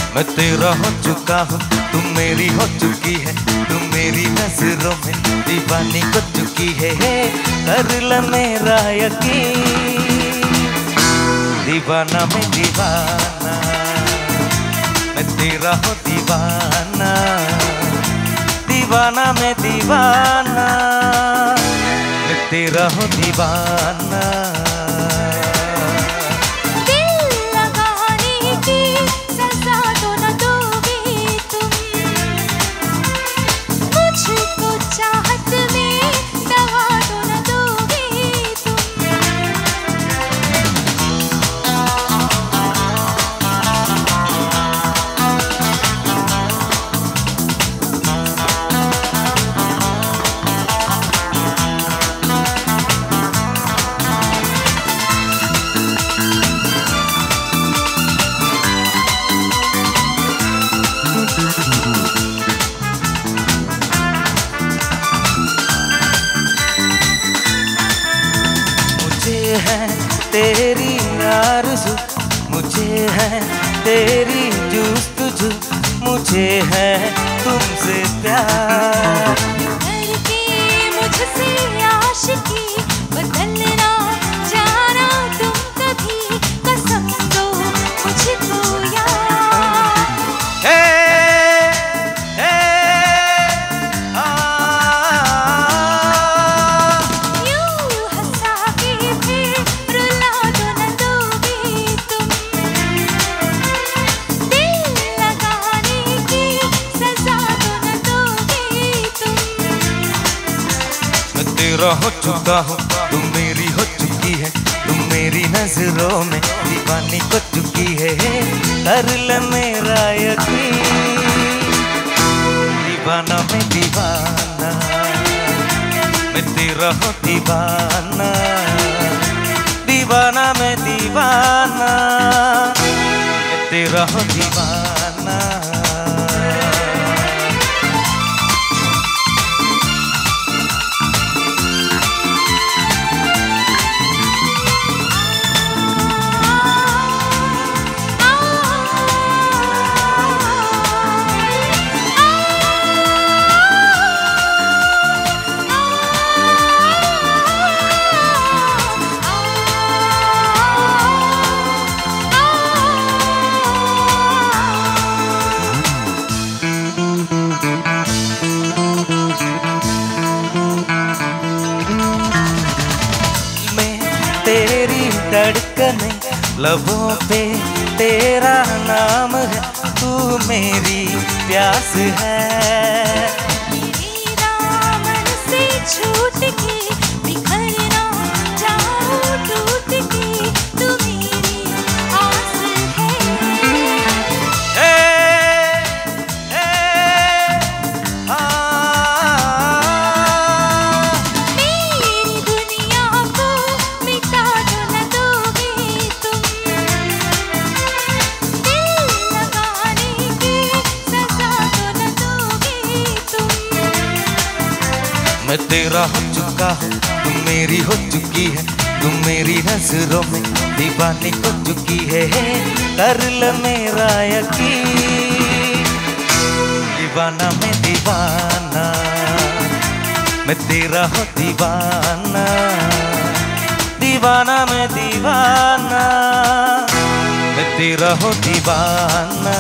मैं तेरा हो चुका हूँ, तुम मेरी हो चुकी है, तुम मेरी नजरों में दीवानी हो चुकी है। कर ले मेरा यकीन, दीवाना मैं दीवाना, मैं तेरा हो दीवाना, दीवाना मैं दीवाना, मैं तेरा हो दीवाना। है तेरी आरज़ू, मुझे है तेरी जुस्तजू, मुझे है तुमसे प्यार। करके मुझसे आशिकी बदलना जाना तुम कभी, कसम दो मुझको यार। तेरा हो चुका हूँ, तुम मेरी हो चुकी है, तुम मेरी नजरों में दीवानी हो चुकी है। कर ले मेरा यकीन, दीवाना मैं दीवाना, मैं तेरा हो दीवाना, दीवाना मैं दीवाना, मैं तेरा हो दीवाना। तेरी धड़कने लबों पे तेरा नाम है, तू मेरी प्यास है। मेरी दामन से छूट के बिखरना जाऊं टूट के, तू मेरी आस है। मेरी दुनिया को मिटा दो न दोगे तुम, दिल लगाने की सजा तो न दोगे तुम। मैं तेरा हो चुका हूँ, तुम मेरी हो चुकी है, तुम मेरी नजरों में दीवानी हो चुकी है। कर ले मेरा यकीन, दीवाना मैं दीवाना, मैं तेरा हो दीवाना, दीवाना मैं दीवाना, मैं तेरा हो दीवाना।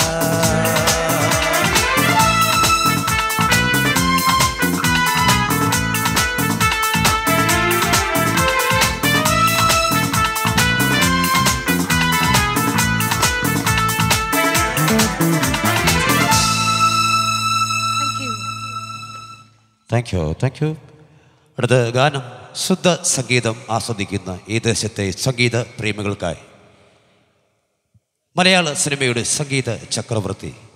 Thank you. അടുത്ത ഗാനം ശുദ്ധ സംഗീതം ആസ്വദിക്കുന്ന ഈ ദേശത്തെ സംഗീത പ്രേമികൾക്കായി മലയാള സിനിമയുടെ സംഗീത ചക്രവർത്തി